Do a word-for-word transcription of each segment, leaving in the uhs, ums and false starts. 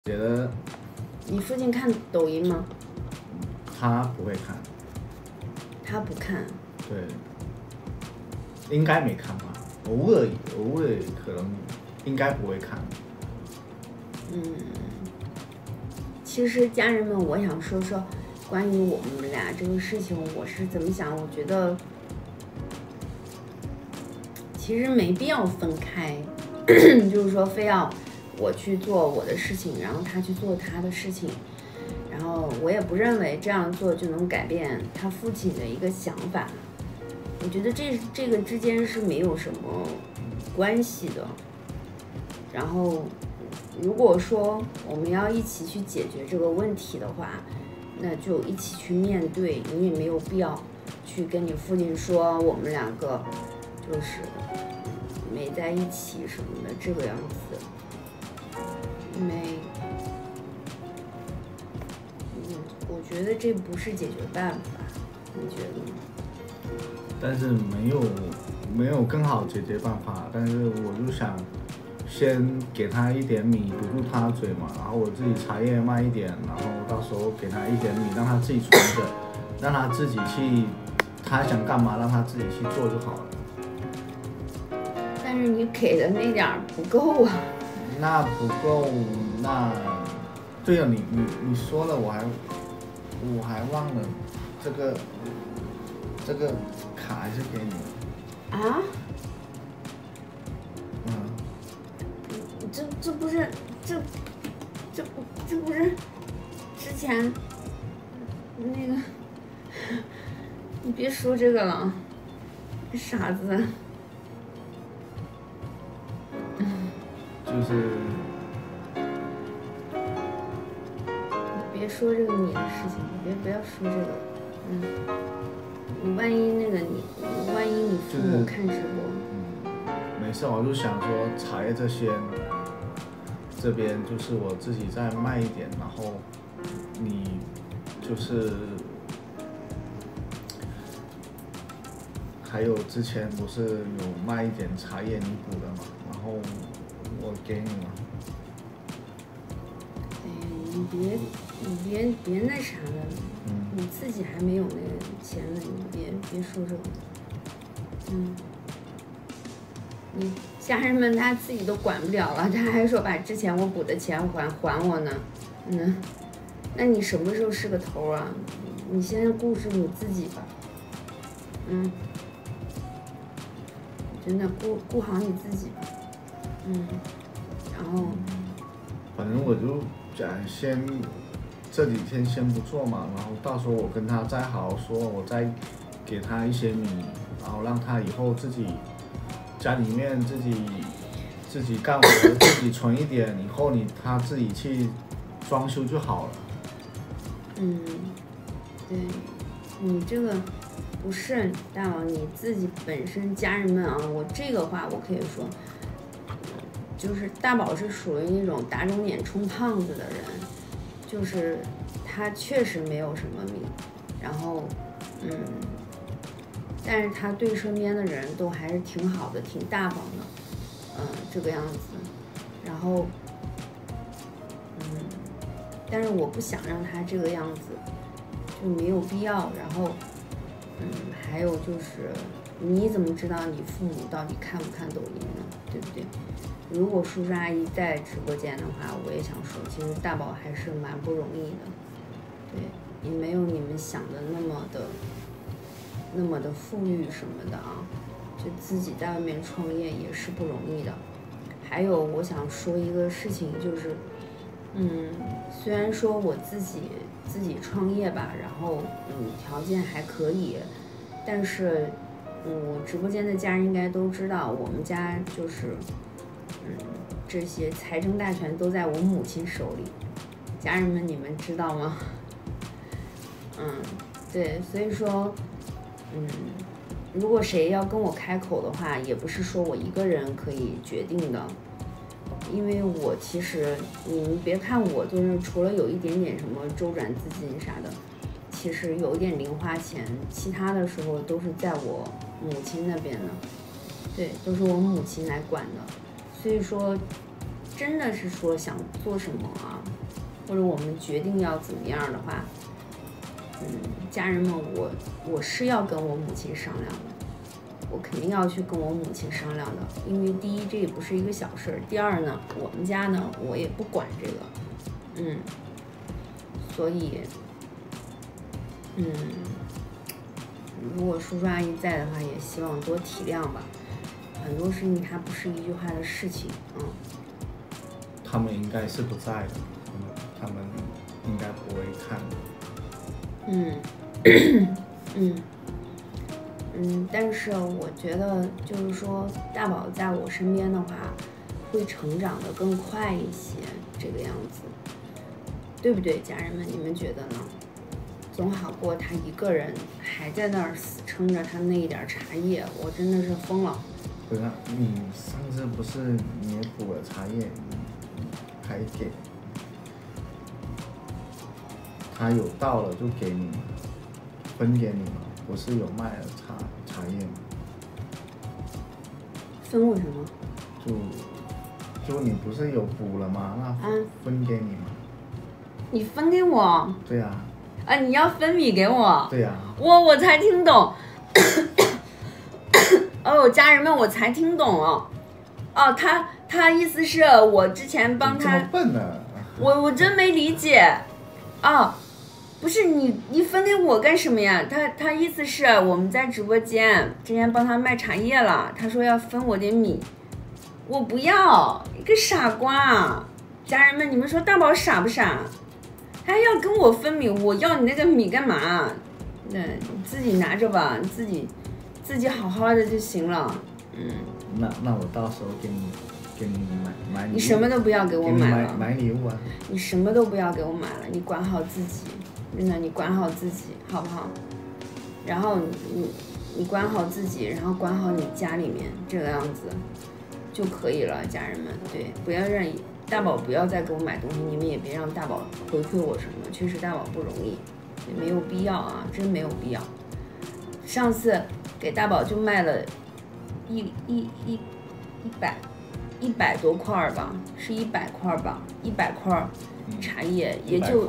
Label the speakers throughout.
Speaker 1: 觉得
Speaker 2: 你父亲看抖音吗？
Speaker 1: 他不会看，
Speaker 2: 他不看。
Speaker 1: 对，应该没看吧，偶尔偶尔可能应该不会看。
Speaker 2: 嗯，其实家人们，我想说说关于我们俩这个事情，我是怎么想？我觉得其实没必要分开，就是说非要我去做我的事情，然后他去做他的事情，然后我也不认为这样做就能改变他父亲的一个想法。我觉得这这个之间是没有什么关系的。然后如果说我们要一起去解决这个问题的话，那就一起去面对。你也没有必要去跟你父亲说我们两个就是没在一起什么的这个样子，因为嗯，我觉得这不是解决办法，你觉得吗？
Speaker 1: 但是没有没有更好解决办法，但是我就想先给他一点米堵住他的嘴嘛，然后我自己茶叶卖一点，然后到时候给他一点米，让他自己存着，让他自己去，他想干嘛让他自己去做就好了。
Speaker 2: 但是你给的那点儿不够啊。
Speaker 1: 那不够，那对了，你你你说了，我还我还忘了这个这个卡还是给你的
Speaker 2: 啊？
Speaker 1: 嗯，
Speaker 2: 这这不是这这不这不是之前那个，你别说这个了，傻子。
Speaker 1: 就是
Speaker 2: 你别说这个你的事情，你别不要说这个，嗯，你万一那个你万一你父母看直播，
Speaker 1: 嗯，没事，我就想说茶叶这些，这边就是我自己再卖一点，然后你就是还有之前不是有卖一点茶叶你补的嘛，然后我给你嘛。
Speaker 2: 哎，你别你别别那啥的，
Speaker 1: 嗯，
Speaker 2: 你自己还没有那个钱呢，你别别说这个，嗯。你家人们他自己都管不了了，他还说把之前我补的钱还还我呢，嗯，那你什么时候是个头啊？你先顾住你自己吧，嗯，真的顾顾好你自己吧，嗯，然后，
Speaker 1: 反正我就想先这几天先不做嘛，然后到时候我跟他再好好说，我再给他一些米，然后让他以后自己。家里面自己自己干活，自己存一点，以后你他自己去装修就好了。
Speaker 2: 嗯，对，你这个不是大王你自己本身家人们啊，我这个话我可以说，就是大宝是属于那种打肿脸充胖子的人，就是他确实没有什么米，然后嗯。但是他对身边的人都还是挺好的，挺大方的，嗯，这个样子。然后，嗯，但是我不想让他这个样子，就没有必要。然后，嗯，还有就是，你怎么知道你父母到底看不看抖音呢？对不对？如果叔叔阿姨在直播间的话，我也想说，其实大宝还是蛮不容易的，对，也没有你们想的那么的。那么的富裕什么的啊，就自己在外面创业也是不容易的。还有我想说一个事情，就是嗯，虽然说我自己自己创业吧，然后嗯条件还可以，但是嗯我直播间的家人应该都知道，我们家就是嗯这些财政大权都在我母亲手里，家人们你们知道吗？嗯，对，所以说。嗯，如果谁要跟我开口的话，也不是说我一个人可以决定的，因为我其实你们别看我就是除了有一点点什么周转资金啥的，其实有一点零花钱，其他的时候都是在我母亲那边的，对，都是我母亲来管的，所以说真的是说想做什么啊，或者我们决定要怎么样的话，嗯，家人们我我是要跟我母亲商量的，我肯定要去跟我母亲商量的，因为第一这也不是一个小事儿，第二呢，我们家呢我也不管这个，嗯，所以，嗯，如果叔叔阿姨在的话，也希望多体谅吧。很多事情它不是一句话的事情，嗯。
Speaker 1: 他们应该是不在的，他们应该不会看的。
Speaker 2: 嗯，嗯，嗯，但是我觉得就是说，大宝在我身边的话，会成长的更快一些，这个样子，对不对，家人们？你们觉得呢？总好过他一个人还在那儿死撑着他那一点茶叶，我真的是疯了。
Speaker 1: 不是，你上次不是你也补了茶叶，还给他有到了就给你，分给你嘛，不是有卖了茶茶叶吗？
Speaker 2: 分我什么？
Speaker 1: 就就你不是有补了吗？那分给你嘛。
Speaker 2: 你分给我？
Speaker 1: 对呀、
Speaker 2: 啊。啊，你要分米给我？
Speaker 1: 对呀、
Speaker 2: 啊。我我才听懂。哦，家人们，我才听懂哦。哦，他他意思是我之前帮他。
Speaker 1: 这么笨呢、啊？
Speaker 2: 我我真没理解。哦，不是你你分给我干什么呀？他他意思是我们在直播间之前帮他卖茶叶了，他说要分我点米，我不要，一个傻瓜。家人们，你们说大宝傻不傻？他要跟我分米，我要你那个米干嘛？那你自己拿着吧，你自己自己好好的就行了。嗯。
Speaker 1: 那那我到时候给你给你买买礼物。
Speaker 2: 你什么都不要给我买了。
Speaker 1: 买买礼物啊。
Speaker 2: 你什么都不要给我买了，你管好自己，真的，你管好自己，好不好？然后你你管好自己，然后管好你家里面这个样子就可以了，家人们。对，不要让大宝不要再给我买东西，你们也别让大宝回馈我什么，确实大宝不容易，也没有必要啊，真没有必要。上次给大宝就卖了一一一一百一百多块吧，是一百块吧，一百块茶叶也就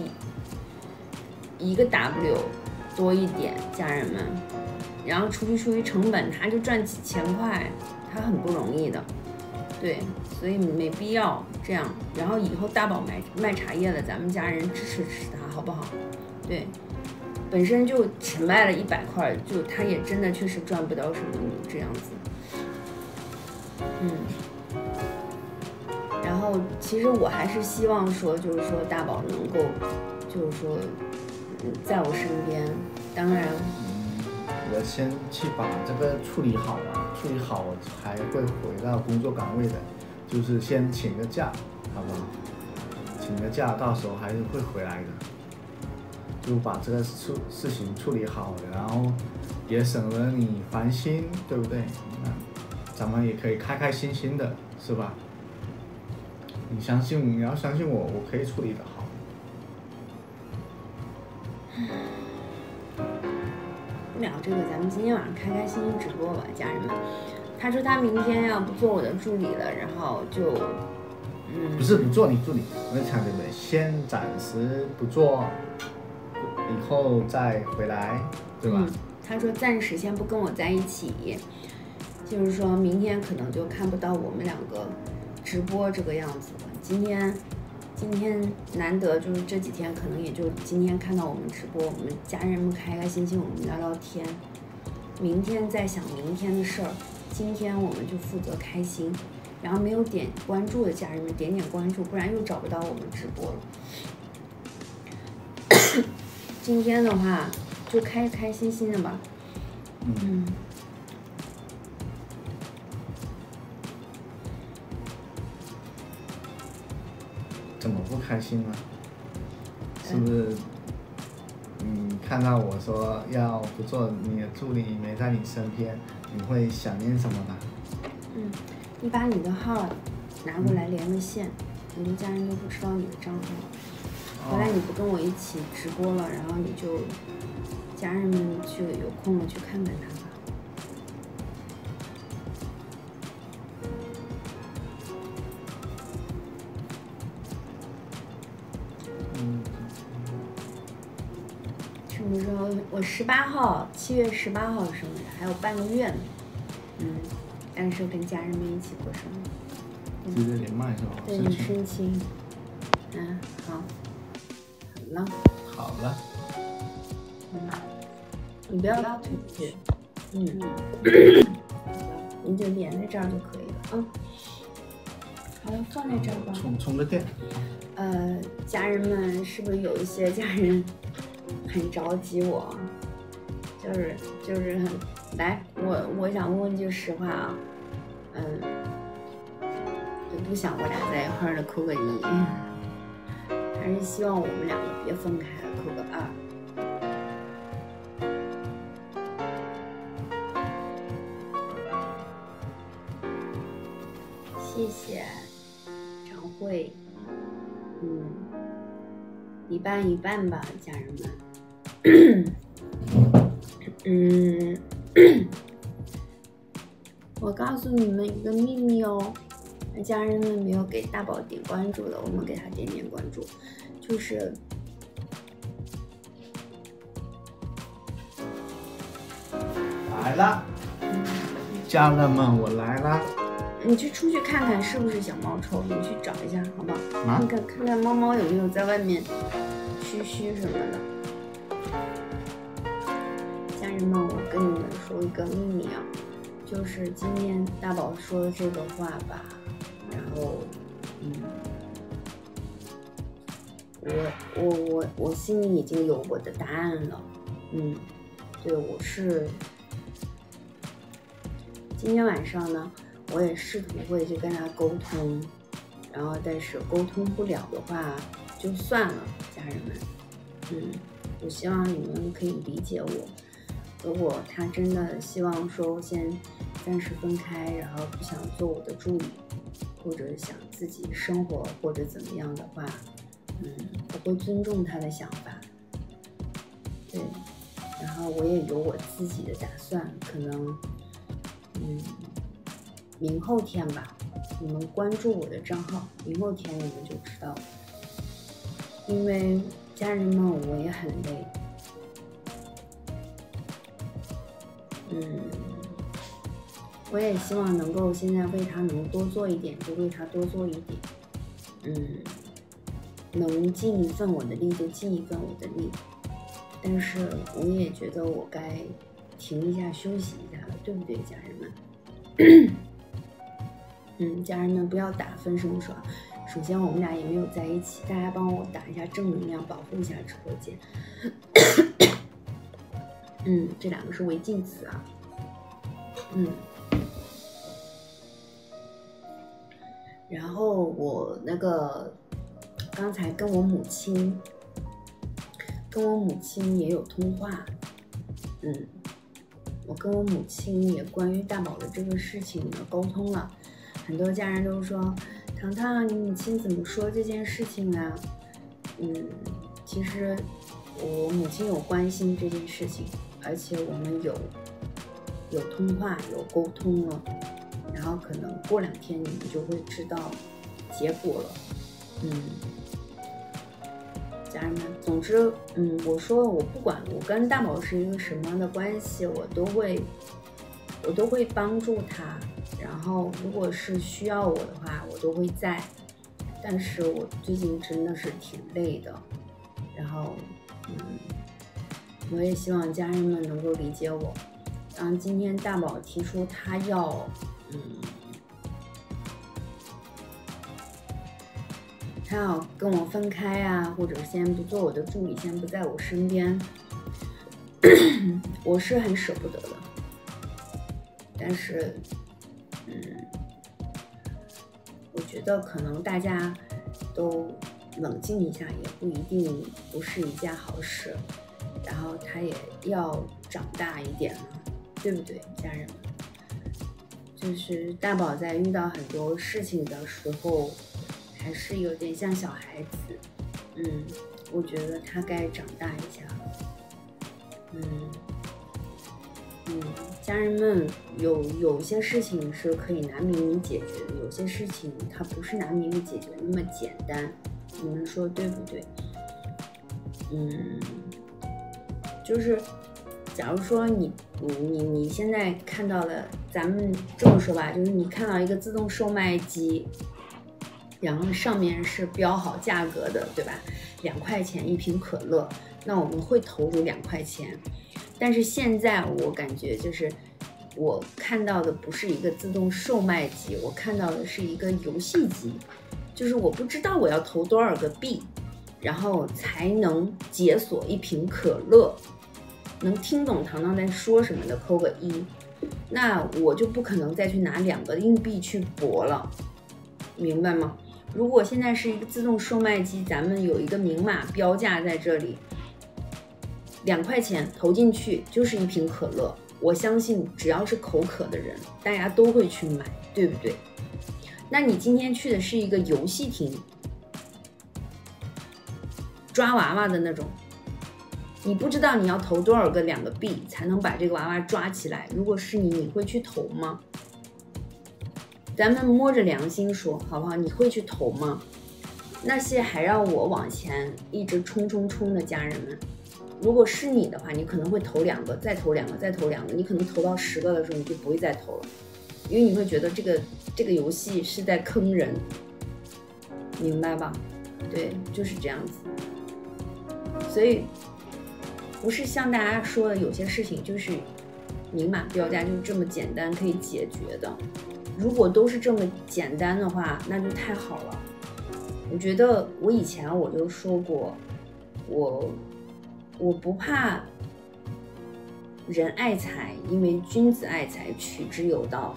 Speaker 2: 一一个 W 多一点，家人们。然后除去除去成本，他就赚几千块，他很不容易的。对，所以没必要这样。然后以后大宝卖卖茶叶了，咱们家人支持支持他，好不好？对，本身就只卖了一百块，就他也真的确实赚不到什么米这样子。嗯。然后其实我还是希望说，就是说大宝能够，就是说，在我身边。当然，
Speaker 1: 嗯，我先去把这个处理好啊，处理好我才会回到工作岗位的，就是先请个假，好不好？请个假，到时候还是会回来的。就把这个事事情处理好，然后也省了你烦心，对不对？那咱们也可以开开心心的，是吧？你相信，你要相信我，我可以处理得好。
Speaker 2: 不聊这个，咱们今天晚上开开心心直播吧，家人们。他说他明天要不做我的助理了，然后就，嗯，
Speaker 1: 不是不做你助理，我想对不对？先暂时不做，以后再回来，对吧？
Speaker 2: 嗯，他说暂时先不跟我在一起，就是说明天可能就看不到我们两个直播这个样子了。今天。今天难得就是这几天，可能也就今天看到我们直播，我们家人们开开心心，我们聊聊天。明天再想明天的事儿，今天我们就负责开心。然后没有点关注的家人们点点关注，不然又找不到我们直播了。今天的话就开开心心的吧。嗯。
Speaker 1: 怎么不开心呢？是不是？嗯，看到我说要不做你的助理，没在你身边，你会想念什么呢？
Speaker 2: 嗯，你把你的号拿过来连个线，很多家人都不知道你的账号。回来你不跟我一起直播了，然后你就家人们去有空了去看看他吧。 么时候？我十八号，七月十八号生日，还有半个月呢。嗯，但是跟家人们一起过生日。
Speaker 1: 直接连麦是吧？
Speaker 2: 对，你申请。嗯，好。好了。
Speaker 1: 好了。
Speaker 2: 嗯，你不要推去。嗯。你就连在这儿就可以了啊。好了，放在这儿吧。
Speaker 1: 充充个电。
Speaker 2: 呃，家人们是不是有一些家人很着急我？就是就是很来，我我想问问句实话啊，嗯，就不想我俩在一块儿的扣个一，还是希望我们两个别分开，扣个二。谢谢常慧。嗯，一半一半吧，家人们。嗯，我告诉你们一个秘密哦，家人们没有给大宝点关注的，我们给他点点关注，就是
Speaker 1: 来了，家人们，我来啦。
Speaker 2: 你去出去看看是不是小猫臭，你去找一下好不好？
Speaker 1: 啊、
Speaker 2: 看看看看猫猫有没有在外面嘘嘘什么的。家人们，我跟你们说一个秘密啊，就是今天大宝说的这个话吧，然后，嗯，我我我我心里已经有我的答案了，嗯，对，我是今天晚上呢。我也试图会去跟他沟通，然后但是沟通不了的话就算了，家人们，嗯，我希望你们可以理解我。如果他真的希望说先暂时分开，然后不想做我的助理，或者想自己生活或者怎么样的话，嗯，我会尊重他的想法。对，然后我也有我自己的打算，可能，嗯。明后天吧，你们关注我的账号，明后天你们就知道了。因为家人们，我也很累。嗯，我也希望能够现在为他能多做一点，就为他多做一点。嗯，能尽一份我的力就尽一份我的力，但是我也觉得我该停一下，休息一下了，对不对，家人们？嗯，家人们不要打分什么说，首先我们俩也没有在一起，大家帮我打一下正能量，保护一下直播间。嗯，这两个是违禁词啊。嗯，然后我那个刚才跟我母亲，跟我母亲也有通话。嗯，我跟我母亲也关于大宝的这个事情呢沟通了。很多家人都说，糖糖，你母亲怎么说这件事情啊？嗯，其实我母亲有关心这件事情，而且我们有有通话，有沟通了，然后可能过两天你们就会知道结果了。嗯，家人们，总之，嗯，我说我不管我跟大宝是一个什么样的关系，我都会我都会帮助他。然后，如果是需要我的话，我都会在。但是我最近真的是挺累的。然后，嗯，我也希望家人们能够理解我。当今天大宝提出他要，嗯，他要跟我分开啊，或者先不做我的助理，先不在我身边，我是很舍不得的。但是。嗯，我觉得可能大家都冷静一下，也不一定不是一件好事。然后他也要长大一点了，对不对，家人们？就是大宝在遇到很多事情的时候，还是有点像小孩子。嗯，我觉得他该长大一下了。嗯。嗯，家人们有有些事情是可以拿秘密解决的，有些事情它不是拿秘密解决那么简单，你们说对不对？嗯， 就是假如说你你你你现在看到的，咱们这么说吧，就是你看到一个自动售卖机，然后上面是标好价格的，对吧？两块钱一瓶可乐，那我们会投入两块钱。但是现在我感觉就是我看到的不是一个自动售卖机，我看到的是一个游戏机，就是我不知道我要投多少个币，然后才能解锁一瓶可乐。能听懂糖糖在说什么的扣个一，那我就不可能再去拿两个硬币去搏了，明白吗？如果现在是一个自动售卖机，咱们有一个明码标价在这里，两块钱投进去就是一瓶可乐，我相信只要是口渴的人，大家都会去买，对不对？那你今天去的是一个游戏厅，抓娃娃的那种，你不知道你要投多少个两个币才能把这个娃娃抓起来，如果是你，你会去投吗？咱们摸着良心说好不好？你会去投吗？那些还让我往前一直冲冲冲的家人们，如果是你的话，你可能会投两个，再投两个，再投两个，你可能投到十个的时候，你就不会再投了，因为你会觉得这个这个游戏是在坑人，明白吧？对，就是这样子。所以不是像大家说的有些事情就是明码标价就是这么简单可以解决的。如果都是这么简单的话，那就太好了。我觉得我以前我就说过，我我不怕人爱财，因为君子爱财，取之有道。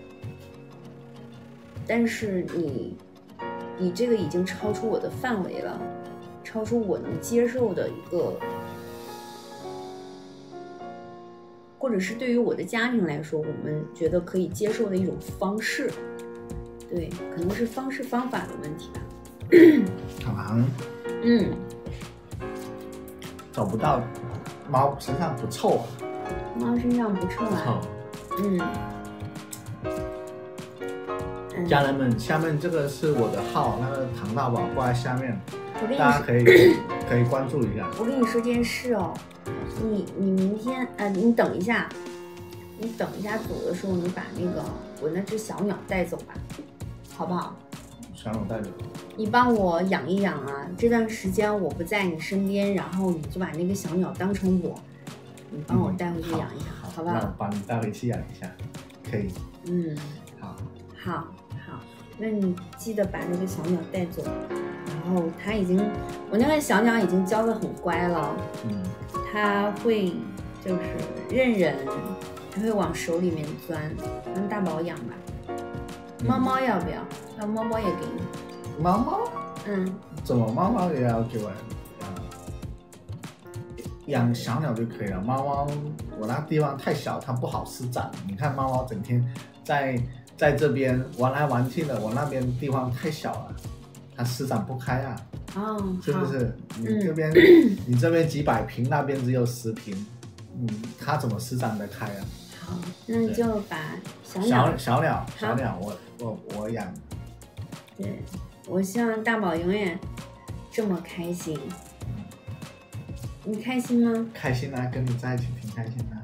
Speaker 2: 但是你你这个已经超出我的范围了，超出我能接受的一个，或者是对于我的家庭来说，我们觉得可以接受的一种方式。对，可能是方式方法的问题吧。
Speaker 1: 糖糖，
Speaker 2: 嗯，
Speaker 1: 找不到猫身上不臭，
Speaker 2: 猫身上不臭啊。嗯。嗯，
Speaker 1: 家人们，下面这个是我的号，那个糖大宝挂在下面，大家可以可以关注一下。
Speaker 2: 我跟你说件事哦，你你明天呃，你等一下，你等一下走的时候，你把那个我那只小鸟带走吧，好不好？
Speaker 1: 小鸟带走。你
Speaker 2: 帮我养一养啊，这段时间我不在你身边，然后你就把那个小鸟当成我，你帮我带回去养一下，
Speaker 1: 嗯、好,
Speaker 2: 好不好？
Speaker 1: 那我帮你带回去养一下，可以。
Speaker 2: 嗯，
Speaker 1: 好，
Speaker 2: 好，好，那你记得把那个小鸟带走。然后它已经，我那个小鸟已经教得很乖了，
Speaker 1: 嗯，
Speaker 2: 它会就是认人，它会往手里面钻，让大宝养吧。猫猫要不要？那猫猫也给你。
Speaker 1: 猫猫？
Speaker 2: 嗯。
Speaker 1: 怎么猫猫也要给我养？养小鸟就可以了。猫猫，我那地方太小，它不好施展。你看猫猫整天在在这边玩来玩去的，我那边地方太小了。它施展不开啊，
Speaker 2: 哦，
Speaker 1: 是不是？你这边、
Speaker 2: 嗯、
Speaker 1: 你这边几百平，那边只有十平，嗯，它怎么施展得开啊？
Speaker 2: 好，那你就把小鸟
Speaker 1: 小小鸟小鸟我我我养。
Speaker 2: 对，我希望大宝永远这么开心。你开心吗？
Speaker 1: 开心啊，跟你在一起挺开心的、啊。